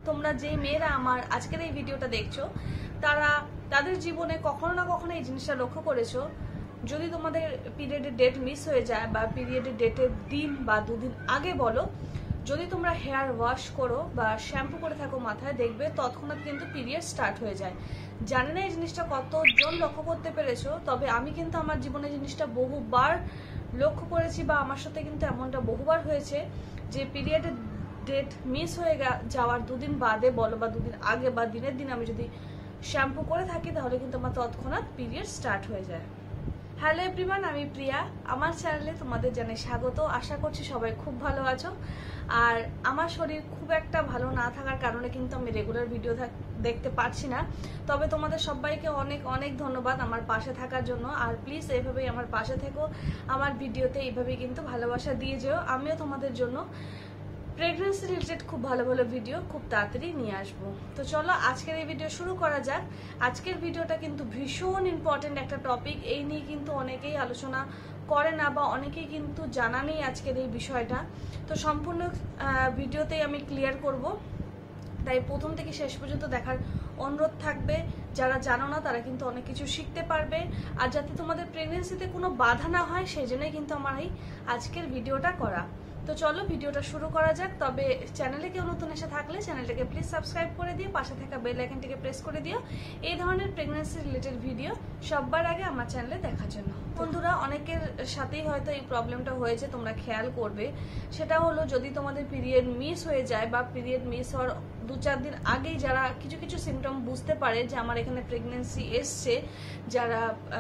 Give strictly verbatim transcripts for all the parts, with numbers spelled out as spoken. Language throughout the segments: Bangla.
তোমরা যে মেয়েরা আমার আজকের এই ভিডিওটা দেখছো তারা তাদের জীবনে কখনো না কখনো এই জিনিসটা লক্ষ্য করেছো, যদি তোমাদের পিরিয়ডের ডেট মিস হয়ে যায় বা পিরিয়ডের ডেটের দিন বা দুদিন আগে বলো, যদি তোমরা হেয়ার ওয়াশ করো বা শ্যাম্পু করে থাকো মাথায়, দেখবে তৎক্ষণাৎ কিন্তু পিরিয়ড স্টার্ট হয়ে যায়। জানি না এই জিনিসটা কতজন লক্ষ্য করতে পেরেছো, তবে আমি কিন্তু আমার জীবনে জিনিসটা বহুবার লক্ষ্য করেছি বা আমার সাথে কিন্তু এমনটা বহুবার হয়েছে যে পিরিয়ডের ডেট মিস হয়ে যাওয়ার দুদিন বাদে বলো বা দুদিন আগে বা দিনের দিন আমি যদি শ্যাম্পু করে থাকি তাহলে কিন্তু আমার তৎক্ষণাৎ পিরিয়ড স্টার্ট হয়ে যায়। হ্যালো এভরিওয়ান, আমি প্রিয়া। আমার চ্যানেলে তোমাদের জানাই স্বাগত। আশা করছি সবাই খুব ভালো আছো। আর আমার শরীর খুব একটা ভালো না থাকার কারণে কিন্তু আমি রেগুলার ভিডিও দেখতে পারছি না, তবে তোমাদের সবাইকে অনেক অনেক ধন্যবাদ আমার পাশে থাকার জন্য। আর প্লিজ এইভাবেই আমার পাশে থেকো, আমার ভিডিওতে এইভাবেই কিন্তু ভালোবাসা দিয়ে যেও। আমিও তোমাদের জন্য প্রেগনেন্সি রিলেটেড খুব ভালো ভালো ভিডিও খুব তাড়াতাড়ি নিয়ে আসবো। তো চলো আজকের এই ভিডিও শুরু করা যাক। আজকের ভিডিওটা কিন্তু ভীষণ ইম্পর্টেন্ট একটা টপিক, এই নিয়ে কিন্তু অনেকেই আলোচনা করে না বা অনেকেই কিন্তু জানা নেই আজকের এই বিষয়টা। তো সম্পূর্ণ ভিডিওতেই আমি ক্লিয়ার করব, তাই প্রথম থেকে শেষ পর্যন্ত দেখার অনুরোধ থাকবে। যারা জানো না তারা কিন্তু অনেক কিছু শিখতে পারবে, আর যাতে তোমাদের প্রেগনেন্সিতে কোনো বাধা না হয় সেই জন্যই কিন্তু আমার এই আজকের ভিডিওটা করা। তো চলো ভিডিওটা শুরু করা যাক। তবে চ্যানেলে কেউ নতুন এসে থাকলে চ্যানেলটাকে প্লিজ সাবস্ক্রাইব করে দিও, পাশে থাকা বেল আইকনটিকে প্রেস করে দিও এই ধরনের প্রেগনেন্সি রিলেটেড ভিডিও সবার আগে আমার চ্যানেলে দেখার জন্য। বন্ধুরা, অনেকের সাথেই হয়তো এই প্রবলেমটা হয়েছে, তোমরা খেয়াল করবে। সেটা হলো যদি তোমাদের পিরিয়ড মিস হয়ে যায় বা পিরিয়ড মিস হওয়ার দু চার দিন আগেই যারা কিছু কিছু সিমটম বুঝতে পারে যে আমার এখানে প্রেগনেন্সি এসছে, যারা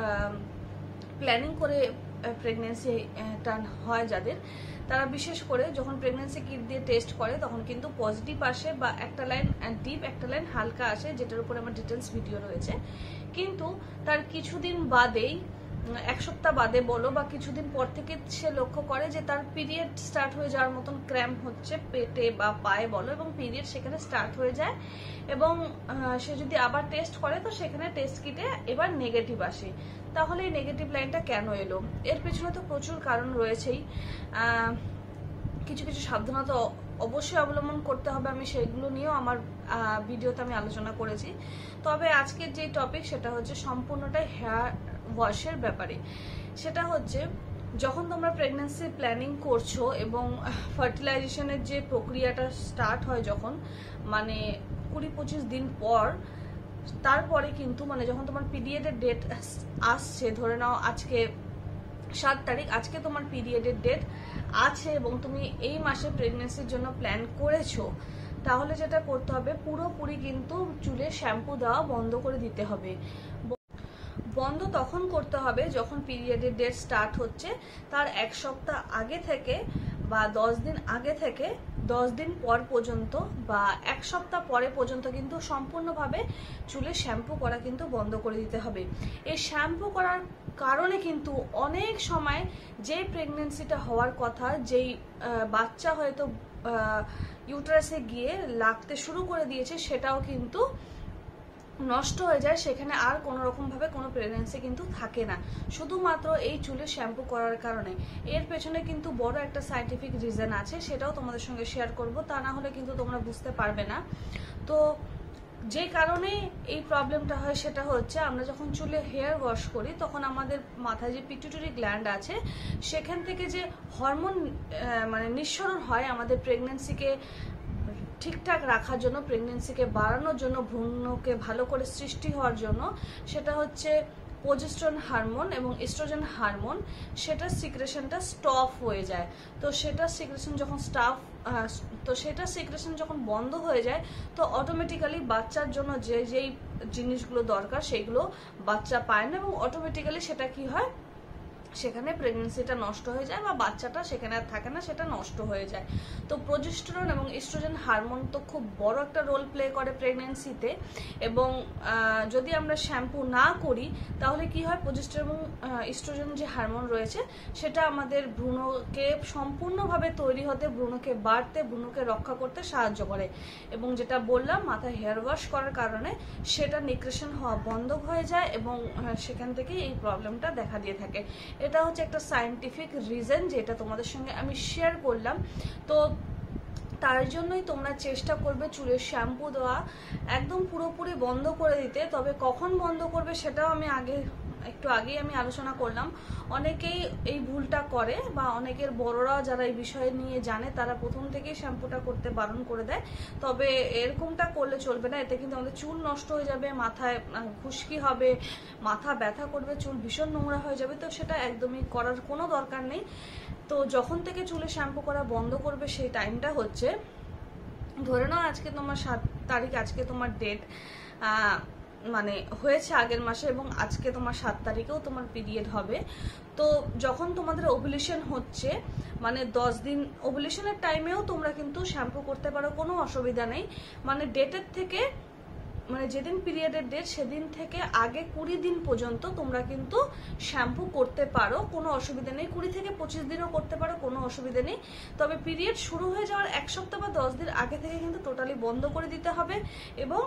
প্ল্যানিং করে প্রেগনেন্সি টার্ন হয় যাদের, তারা বিশেষ করে যখন প্রেগনেন্সি কিট দিয়ে টেস্ট করে তখন কিন্তু পজিটিভ আসে বা একটা লাইন ডিপ একটা লাইন হালকা আসে, যেটার উপরে আমার ডিটেলস ভিডিও রয়েছে। কিন্তু তার কিছুদিন বাদেই, এক সপ্তাহ বাদে বলো বা কিছুদিন পর থেকে সে লক্ষ্য করে যে তার পিরিয়ড স্টার্ট হয়ে যাওয়ার মতন ক্র্যাম্প হচ্ছে পেটে বা পায়ে বলো, এবং পিরিয়ড সেখানে স্টার্ট হয়ে যায়। এবং সে যদি আবার টেস্ট করে তো সেখানে টেস্ট কিটে এবার নেগেটিভ আসে। তাহলে এই নেগেটিভ লাইনটা কেন এলো? এর পেছনে তো প্রচুর কারণ রয়েছেই। কিছু কিছু সাবধানতা অবশ্যই অবলম্বন করতে হবে, আমি সেগুলো নিয়েও আমার ভিডিওতে আমি আলোচনা করেছি। তবে আজকের যে টপিক সেটা হচ্ছে সম্পূর্ণটাই হেয়ার ওয়াশের ব্যাপারে। সেটা হচ্ছে যখন তোমরা প্রেগনেন্সি প্ল্যানিং করছো এবং ফার্টিলাইজেশনের যে প্রক্রিয়াটা স্টার্ট হয় যখন, মানে কুড়ি পঁচিশ দিন পর, তারপরে কিন্তু মানে যখন তোমার পিরিয়ডের ডেট আসছে, ধরে নাও আজকে সাত তারিখ, আজকে তোমার পিরিয়ডের ডেট আছে এবং তুমি এই মাসে প্রেগনেন্সির জন্য প্ল্যান করেছো, তাহলে যেটা করতে হবে পুরোপুরি কিন্তু চুলে শ্যাম্পু দেওয়া বন্ধ করে দিতে হবে। বন্ধ তখন করতে হবে যখন পিরিয়ডের ডেট স্টার্ট হচ্ছে তার এক সপ্তাহ আগে থেকে বা দশ দিন আগে থেকে দশ দিন পর পর্যন্ত বা এক সপ্তাহ পরে পর্যন্ত কিন্তু সম্পূর্ণভাবে চুলে শ্যাম্পু করা কিন্তু বন্ধ করে দিতে হবে। এই শ্যাম্পু করার কারণে কিন্তু অনেক সময় যে প্রেগনেন্সিটা হওয়ার কথা, যেই বাচ্চা হয়তো ইউটারাসে গিয়ে লাগতে শুরু করে দিয়েছে, সেটাও কিন্তু নষ্ট হয়ে যায়। সেখানে আর কোনো রকম ভাবে কোনো প্রেগনেন্সি কিন্তু থাকে না, শুধুমাত্র এই চুলে শ্যাম্পু করার কারণে। এর পেছনে কিন্তু বড় একটা সায়েন্টিফিক রিজন আছে, সেটাও তোমাদের সঙ্গে শেয়ার করব, তা না হলে কিন্তু তোমরা বুঝতে পারবে না। তো যে কারণে এই প্রবলেমটা হয় সেটা হচ্ছে আমরা যখন চুলে হেয়ার ওয়াশ করি তখন আমাদের মাথায় যে পিটুইটারি গ্ল্যান্ড আছে সেখান থেকে যে হরমোন মানে নিঃসরণ হয় আমাদের প্রেগনেন্সিকে ঠিকঠাক রাখার জন্য, প্রেগনেন্সিকে বাড়ানোর জন্য, ভ্রূণকে ভালো করে সৃষ্টি হওয়ার জন্য, সেটা হচ্ছে প্রোজেস্টেরন হারমোন এবং এস্ট্রোজেন হারমোন, সেটার সিক্রেশনটা স্টপ হয়ে যায়। তো সেটা সিক্রেশন যখন স্টপ তো সেটা সিক্রেশন যখন বন্ধ হয়ে যায় তো অটোমেটিক্যালি বাচ্চার জন্য যে যেই জিনিসগুলো দরকার সেগুলো বাচ্চা পায় না, এবং অটোমেটিক্যালি সেটা কি হয়, সেখানে প্রেগনেন্সিটা নষ্ট হয়ে যায় বা বাচ্চাটা সেখানে আর থাকে না, সেটা নষ্ট হয়ে যায়। তো প্রোজেস্টেরন এবং এস্ট্রোজেন হারমোন তো খুব বড় একটা রোল প্লে করে প্রেগনেন্সিতে, এবং যদি আমরা শ্যাম্পু না করি তাহলে কি হয়, প্রোজেস্টেরন এবং এস্ট্রোজেন যে হারমোন রয়েছে সেটা আমাদের ভ্রূণকে সম্পূর্ণভাবে তৈরি হতে, ভ্রূণকে বাড়তে, ভ্রূণকে রক্ষা করতে সাহায্য করে। এবং যেটা বললাম, মাথায় হেয়ার ওয়াশ করার কারণে সেটা নিক্রেশন হওয়া বন্ধ হয়ে যায় এবং সেখান থেকে এই প্রবলেমটা দেখা দিয়ে থাকে। এটা হচ্ছে একটা সায়েন্টিফিক রিজন যেটা তোমাদের সঙ্গে আমি শেয়ার করলাম। তো তার জন্যই তোমরা চেষ্টা করবে চুলের শ্যাম্পু দেওয়া একদম পুরোপুরি বন্ধ করে দিতে। তবে কখন বন্ধ করবে সেটাও আমি আগে একটু আগেই আমি আলোচনা করলাম। অনেকেই এই ভুলটা করে বা অনেকের বড়রা যারা এই বিষয় নিয়ে জানে তারা প্রথম থেকেই শ্যাম্পুটা করতে বারণ করে দেয়। তবে এরকমটা করলে চলবে না, এতে কিন্তু আমাদের চুল নষ্ট হয়ে যাবে, মাথায় খুশকি হবে, মাথা ব্যথা করবে, চুল ভীষণ নোংরা হয়ে যাবে। তো সেটা একদমই করার কোনো দরকার নেই। তো যখন থেকে চুলে শ্যাম্পু করা বন্ধ করবে সেই টাইমটা হচ্ছে, ধরে নাও আজকে তোমার সাত তারিখ, আজকে তোমার ডেট মানে হয়েছে আগের মাসে এবং আজকে তোমার সাত তারিখেও তোমার পিরিয়ড হবে। তো যখন তোমাদের ওভুলেশন হচ্ছে মানে দশ দিন ওভুলেশনের টাইমেও তোমরা কিন্তু শ্যাম্পু করতে পারো, কোনো অসুবিধা নেই। মানে ডেটের থেকে মানে যেদিন পিরিয়ডের ডেট সেদিন থেকে আগে কুড়ি দিন পর্যন্ত তোমরা কিন্তু শ্যাম্পু করতে পারো, কোনো অসুবিধা নেই। কুড়ি থেকে পঁচিশ দিনও করতে পারো, কোনো অসুবিধা নেই। তবে পিরিয়ড শুরু হয়ে যাওয়ার এক সপ্তাহ বা দশ দিন আগে থেকে কিন্তু টোটালি বন্ধ করে দিতে হবে এবং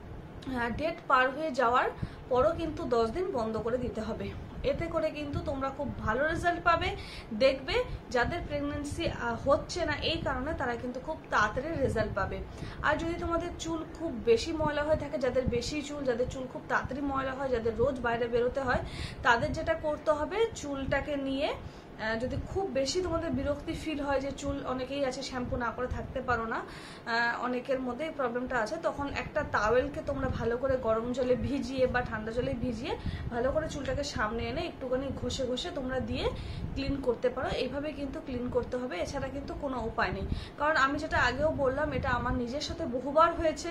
ডেট পার হয়ে যাওয়ার পরও কিন্তু দশ দিন বন্ধ করে দিতে হবে। এতে করে কিন্তু তোমরা খুব ভালো রেজাল্ট পাবে। দেখবে যাদের প্রেগন্যান্সি হচ্ছে না এই কারণে তারা কিন্তু খুব তাড়াতাড়ি রেজাল্ট পাবে। আর যদি তোমাদের চুল খুব বেশি ময়লা হয়ে থাকে, যাদের বেশি চুল, যাদের চুল খুব তাড়াতাড়ি ময়লা হয়, যাদের রোজ বাইরে বেরোতে হয়, তাদের যেটা করতে হবে চুলটাকে নিয়ে যদি খুব বেশি তোমাদের বিরক্তি ফিল হয় যে চুল অনেকেই আছে শ্যাম্পু না করে থাকতে পারো না, অনেকের মধ্যে এই প্রবলেমটা আছে, তখন একটা টাওয়েলকে তোমরা ভালো করে গরম জলে ভিজিয়ে বা ঠান্ডা জলে ভিজিয়ে ভালো করে চুলটাকে সামনে এনে একটুখানি ঘষে ঘষে তোমরা দিয়ে ক্লিন করতে পারো। এইভাবে কিন্তু ক্লিন করতে হবে, এছাড়া কিন্তু কোনো উপায় নেই। কারণ আমি যেটা আগেও বললাম, এটা আমার নিজের সাথে বহুবার হয়েছে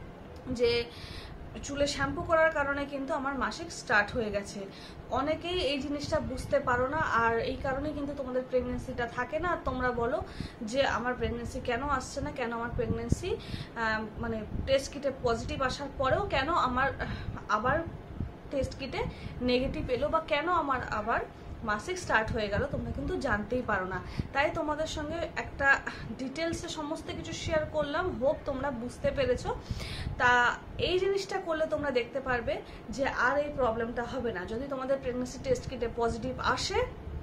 যে চুলে শ্যাম্পু করার কারণে কিন্তু আমার মাসিক স্টার্ট হয়ে গেছে। অনেকেই এই জিনিসটা বুঝতে পারো না, আর এই কারণে কিন্তু তোমাদের প্রেগনেন্সিটা থাকে না। আর তোমরা বলো যে আমার প্রেগনেন্সি কেন আসছে না, কেন আমার প্রেগনেন্সি মানে টেস্ট কিটে পজিটিভ আসার পরেও কেন আমার আবার টেস্ট কিটে নেগেটিভ এলো, বা কেন আমার আবার মাসিক স্টার্ট হয়ে গেল, তোমরা কিন্তু জানতেই পারো না। তাই তোমাদের সঙ্গে একটা ডিটেলসে সমস্ত কিছু শেয়ার করলাম, হোপ তোমরা বুঝতে পেরেছো। তা এই জিনিসটা করলে তোমরা দেখতে পারবে যে আর এই প্রবলেমটা হবে না। যদি তোমাদের প্রেগন্যান্সি টেস্ট কিটে পজিটিভ আসে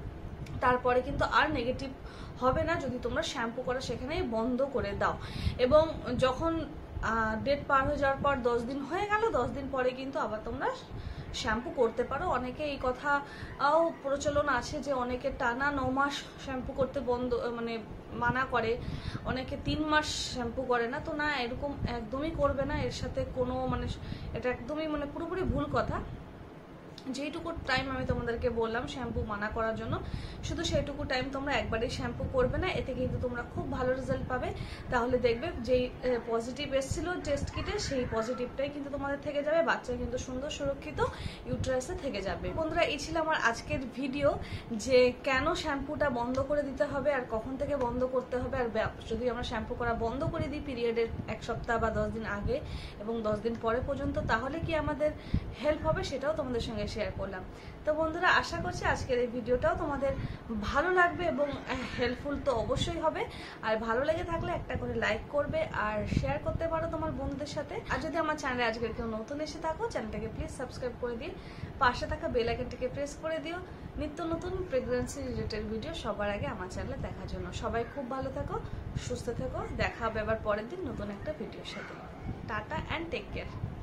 তারপরে কিন্তু আর নেগেটিভ হবে না, যদি তোমরা শ্যাম্পু করা সেখানেই বন্ধ করে দাও। এবং যখন ডেট পার হয়ে যাওয়ার পর দশ দিন হয়ে গেল, দশ দিন পরে কিন্তু আবার তোমরা শ্যাম্পু করতে পারো। অনেকে এই কথাও প্রচলন আছে যে অনেকে টানা ন মাস শ্যাম্পু করতে বন্ধ মানে মানা করে, অনেকে তিন মাস শ্যাম্পু করে না। তো না, এরকম একদমই করবে না, এর সাথে কোনো মানে এটা একদমই মানে পুরোপুরি ভুল কথা। যেইটুকু টাইম আমি তোমাদেরকে বললাম শ্যাম্পু মানা করার জন্য, শুধু সেইটুকু টাইম তোমরা একবারেই শ্যাম্পু করবে না, এতে কিন্তু তোমরা খুব ভালো রেজাল্ট পাবে। তাহলে দেখবে যেই পজিটিভ এসেছিল টেস্ট কিটে সেই পজিটিভটাই কিন্তু তোমাদের থেকে যাবে, বাচ্চা কিন্তু সুন্দর সুরক্ষিত ইউটেরাসে থেকে যাবে। বন্ধুরা, এই ছিল আমার আজকের ভিডিও যে কেন শ্যাম্পুটা বন্ধ করে দিতে হবে আর কখন থেকে বন্ধ করতে হবে। আর যদি আমরা শ্যাম্পু করা বন্ধ করে দিই পিরিয়ডের এক সপ্তাহ বা দশ দিন আগে এবং দশ দিন পরে পর্যন্ত, তাহলে কি আমাদের হেল্প হবে সেটাও তোমাদের সঙ্গে শেয়ার করলাম। তো বন্ধুরা, আশা করছি আজকের এই ভিডিওটাও তোমাদের ভালো লাগবে এবং হেল্পফুল তো অবশ্যই হবে। আর ভালো লেগে থাকলে একটা করে লাইক করবে আর শেয়ার করতে পারো তোমার বন্ধুদের সাথে। আর যদি আমার চ্যানেলে আজকের কেউ নতুন এসে থাকো, চ্যানেলটাকে প্লিজ সাবস্ক্রাইব করে দিয়ে পাশে থাকা বেল আইকনটিকে প্রেস করে দিও নিত্য নতুন প্রেগন্যান্সি রিলেটেড ভিডিও সবার আগে আমার চ্যানেলে দেখার জন্য। সবাই খুব ভালো থাকো, সুস্থ থাকো, দেখা হবে আবার পরের দিন নতুন একটা ভিডিওর সাথে। Tata and take care.